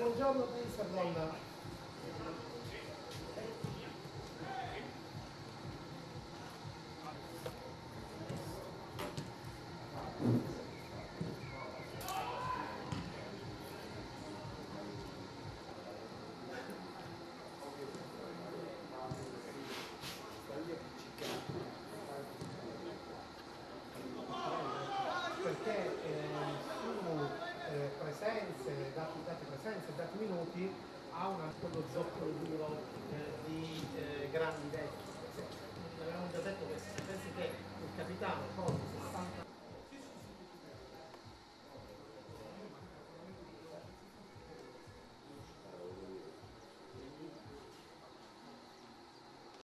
Buongiorno da Iserlohn. Perché su presenze, date presenze, dati minuti, ha quello zoccolo duro di grandi vecchi. Avevamo già detto che se pensi che il capitano con 60